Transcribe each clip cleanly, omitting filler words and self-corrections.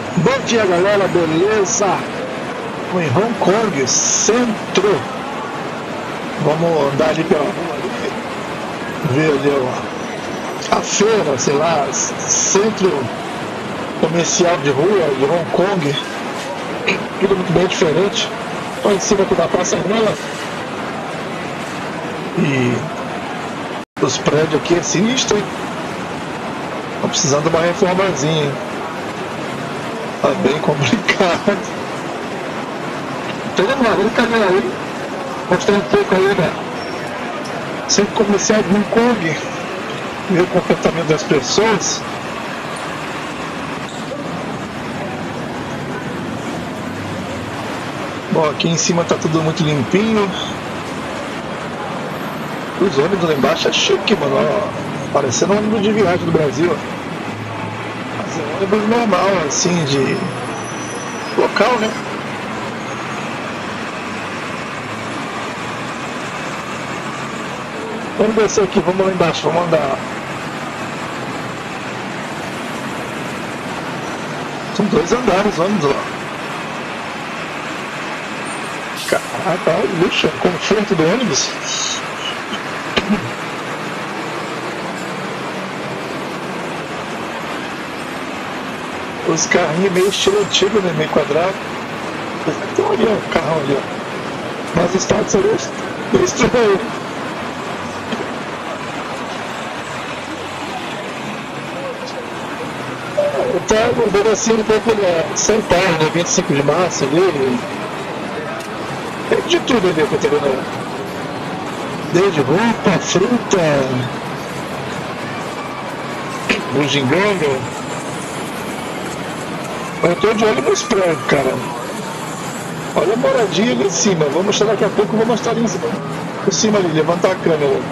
Bom dia, galera, beleza? Em Hong Kong, centro. Vamos andar ali pela rua ali, ver ali a feira, sei lá, centro comercial de rua de Hong Kong. Tudo muito bem diferente. Estou em cima da passarela. E os prédios aqui é sinistro, hein? Estão precisando de uma reformazinha, hein? Tá bem complicado. Tô lembrando, ele caminha aí, mostrar um pouco aí, né? Centro comercial de Hong Kong, ver o comportamento das pessoas. Bom, aqui em cima tá tudo muito limpinho. Os ônibus lá embaixo é chique, mano. Ó, parecendo um ônibus de viagem do Brasil. Mas é um ônibus normal, assim, de local, né? Vamos descer aqui, vamos lá embaixo, vamos andar. São 2 andares ônibus lá. Caraca, olha o luxo, o conforto do ônibus. Os carrinhos meio estilo antigo, né? Meio quadrado. Tem ali, ó, o carrão ali, ó. Mas o estado seria estranho. Tá mudando assim um pouco, né? São Paulo, né? 25 de março ali. Tem de tudo ali, tá vendo? Desde roupa, fruta, bugiganga. Eu tô de olho nos prédios, cara. Olha a moradia ali em cima. Vou mostrar daqui a pouco, vou mostrar ali em cima. Por cima ali, levantar a câmera.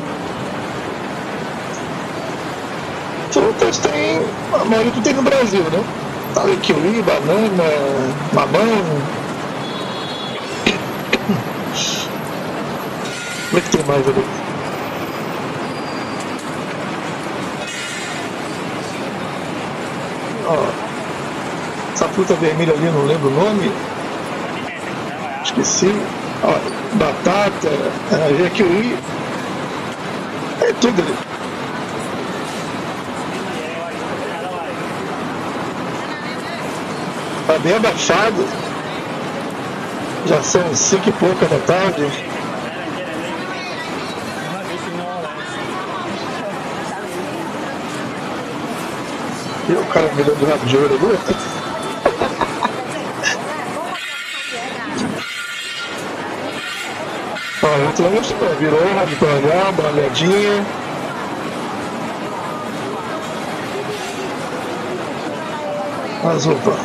Frutas tem. A maioria tu tem no Brasil, né? Tá ali kiwi, banana, mamão. Como é que tem mais ali? Ó, essa fruta vermelha ali, não lembro o nome. Esqueci. Ó, batata, kiwi. É tudo ali. Tá bem abafado. Já são 5 e pouca da tarde. E o cara me dando rabo de ouro ali. Ó, eu tô mostrando, virou o rabo pra olhar, uma olhadinha. As roupas.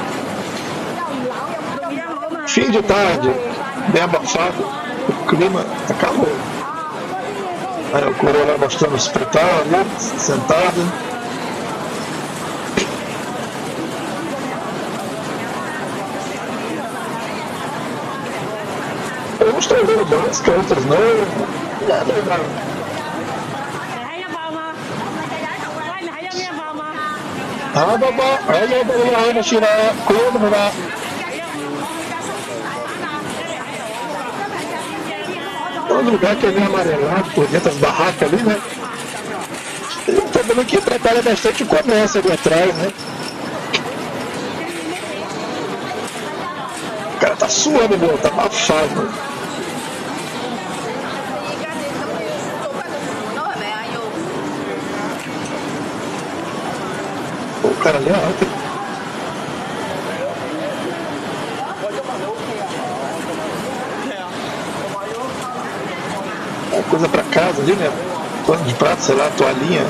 Fim de tarde, bem abafado, o clima acabou. Aí o coroa lá mostrando o hospital ali, sentado. Eu não estou vendo várias cantas, não. Nada. Baba, olha a na China, como lá. Todo lugar que é meio amarelado por dentro das barracas ali, né? E o problema é que atrapalha bastante o comércio ali atrás, né? O cara tá suando, meu, tá abafado. O cara ali é alto. É coisa pra casa ali, né? Pano de prato, sei lá, toalhinha.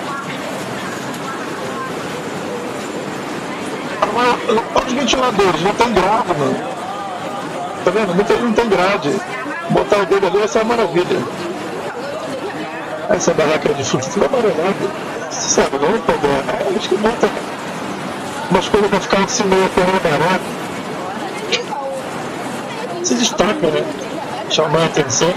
Olha os ventiladores, não tem grade, mano. Tá vendo? Muita gente não tem grade. Botar o dedo ali vai ser uma maravilha. Essa barraca de fruta tudo amarelada. Sabe, não pode. Acho que bota umas coisas pra ficar assim meio barato. Se destaca, né? Chamar a atenção.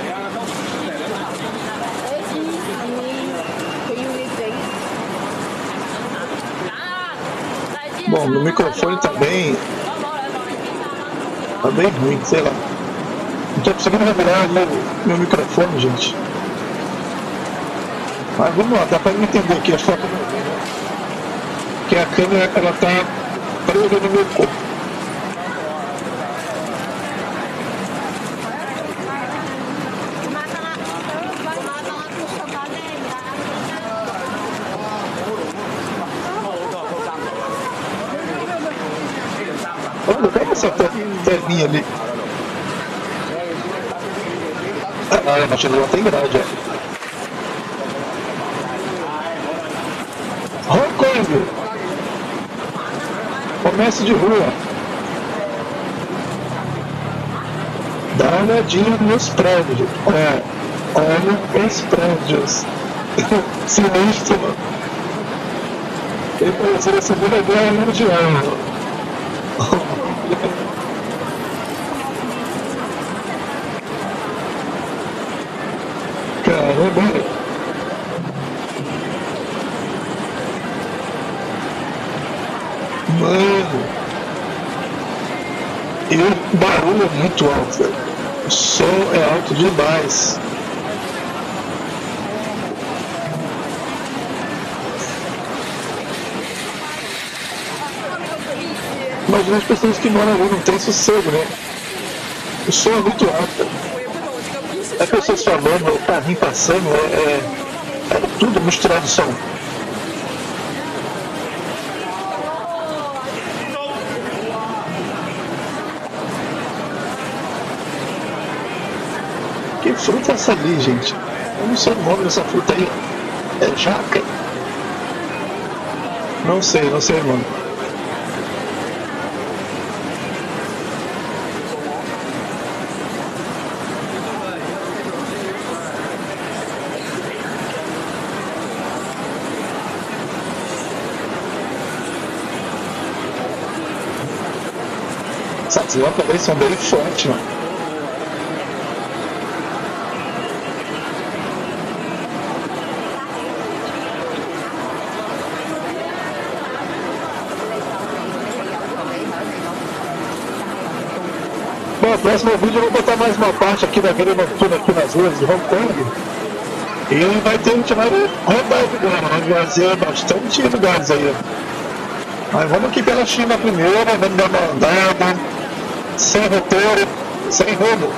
Bom, meu microfone tá bem ruim, sei lá. Não tô conseguindo regular meu microfone, gente. Mas vamos lá, dá pra me entender aqui a foto que a câmera ela tá presa no meu corpo. Olha, pega essa telinha ali. Ah, a bastidor tem grade, ó. Hong Kong! Comércio de rua. Dá uma olhadinha nos prédios. Olha os prédios. Sinistro. Ele pareceu a Segunda Guerra Mundial. Caramba! Mano! E o barulho é muito alto, o som é alto demais. Imagina as pessoas que moram ali, não tem sossego, né? O som é muito alto. As pessoas falando, o carrinho passando, é tudo misturado som. Que fruta é essa ali, gente? Eu não sei o nome dessa fruta aí. É jaca? Não sei o nome. Essas lâmpadas aí são bem fortes, mano. Bom, no próximo vídeo eu vou botar mais uma parte aqui da vida noturna aqui nas ruas de Hong Kong. E vai ter, a gente vai rodar agora, vai fazer bastante lugares aí. Mas vamos aqui pela China primeiro, vamos dar uma andada, sem roteiro, sem rumo.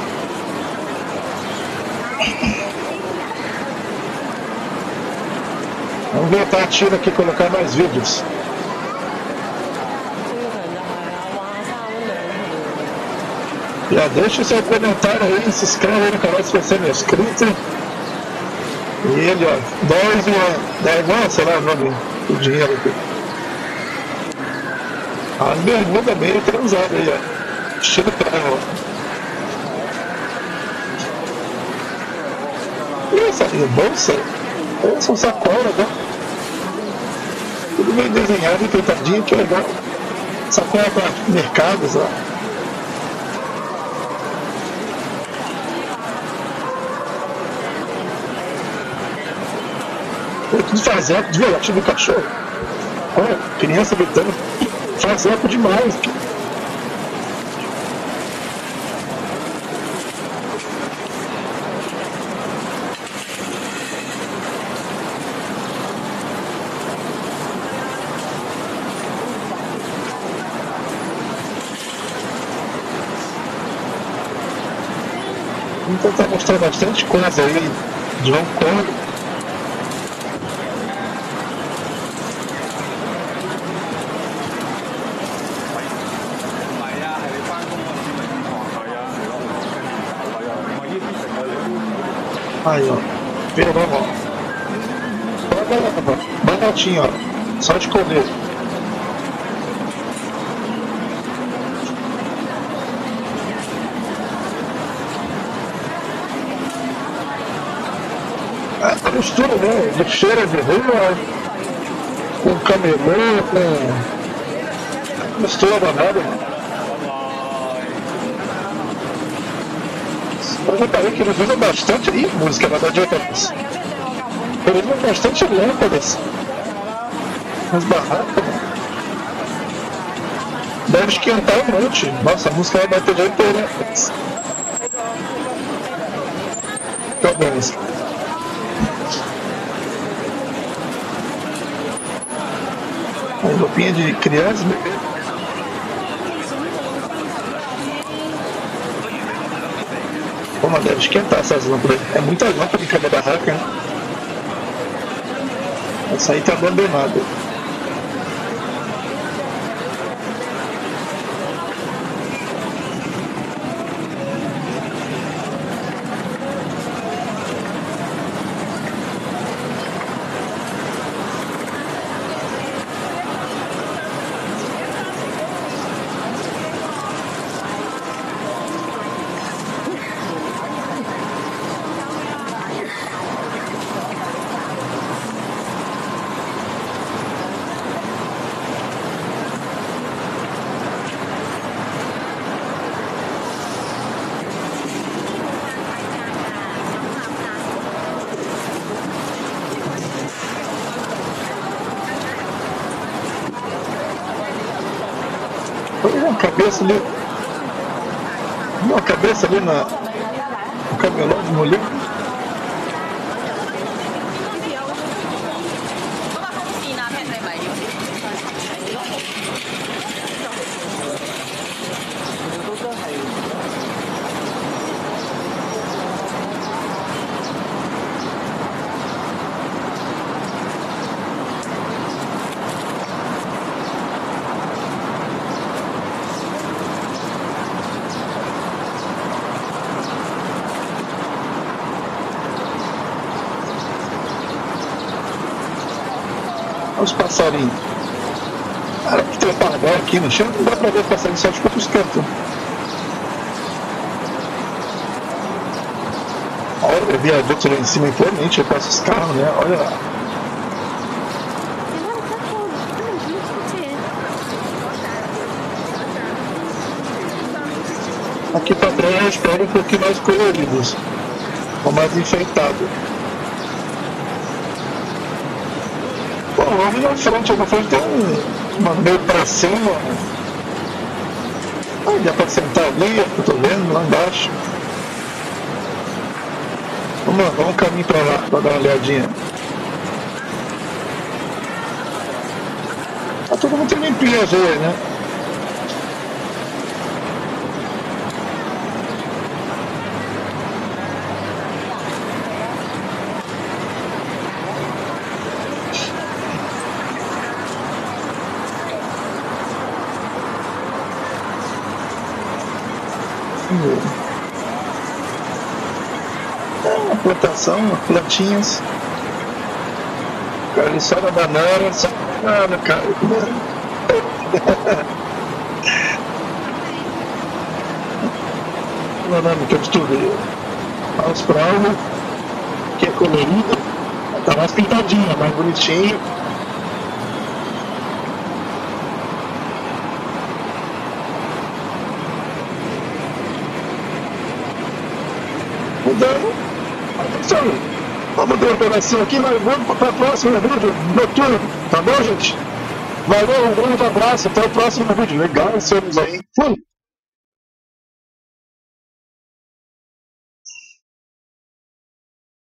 Vamos voltar a China aqui e colocar mais vídeos. Já deixa o seu comentário aí, se inscreve aí no canal se você não é inscrito. E ele, ó, 10 sei lá o nome do dinheiro aqui. A bermuda meio transada aí, ó. Estilo praia, ó. E essa bolsa? São sacolas, né? Tudo meio desenhado e pintadinho, que legal. Sacola para mercados, ó. Tudo faz eco, viu? Latido do cachorro. Olha, criança gritando. Faz eco demais. Vamos tentar mostrar bastante coisa aí de Hong Kong. Aí, ó. Vira normal. Baratinho, ó. Só de comer. A mistura, né? De feira de rua, com camelô, com mistura danada. Eu reparei que eles usam bastante música, na verdade, eles usam bastante lâmpadas nas barracas. Deve esquentar um monte. Nossa, a música vai bater já inteira. Talvez. Uma roupinha de criança, bebê. Pô, mas deve esquentar essas lâmpadas. É muita lâmpada em cada barraca, né? Essa aí tá abandonada. Uma cabeça ali. Uma cabeça ali no camelão de mulher. Olha os passarinhos. Cara, que tem um pardal aqui no chão, não dá pra ver os passarinhos só de poucos cantos. Olha, o viaduto lá em cima, imponente, passa os carros, né? Olha lá. Aqui pra trás eu espero um pouquinho mais coloridos, ou mais enfeitado. Ali na frente tem uma meio pra cima. Aí dá pra sentar ali, eu tô vendo, lá embaixo. Vamos um caminho pra lá, pra dar uma olhadinha. Tá todo mundo limpinho às vezes, né? Uma plantação, plantinhas. Cara, ali só na banana, só na banana, cara. Banana que eu estudei. Vamos pra algo que é colorida. Tá mais pintadinha, mais bonitinha. Mudando. Vamos ter um pedacinho aqui, mas vamos para o próximo vídeo noturno, tá bom, gente? Valeu, um grande abraço, até o próximo vídeo. Legal, estamos aí. Fui!